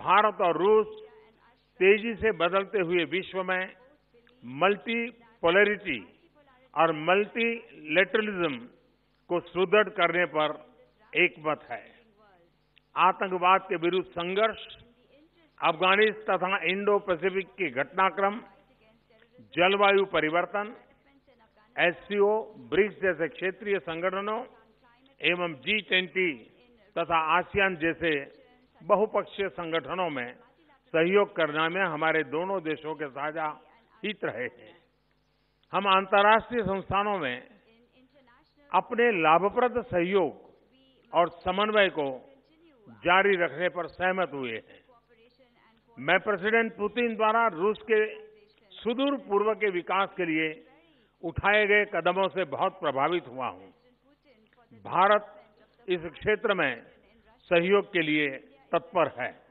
भारत और रूस तेजी से बदलते हुए विश्व में मल्टीपोलैरिटी और मल्टीलेटरलिज्म को सुदृढ़ करने पर एकमत है। आतंकवाद के विरुद्ध संघर्ष, अफगानिस्तान तथा इंडो पैसिफिक के घटनाक्रम, जलवायु परिवर्तन, एससीओ, ब्रिक्स जैसे क्षेत्रीय संगठनों एवं G20 तथा आसियान जैसे बहुपक्षीय संगठनों में सहयोग करने में हमारे दोनों देशों के साझा हित रहे हैं। हम अंतर्राष्ट्रीय संस्थानों में अपने लाभप्रद सहयोग और समन्वय को जारी रखने पर सहमत हुए हैं। मैं प्रेसिडेंट पुतिन द्वारा रूस के सुदूर पूर्व के विकास के लिए उठाए गए कदमों से बहुत प्रभावित हुआ हूं। भारत इस क्षेत्र में सहयोग के लिए तत्पर है।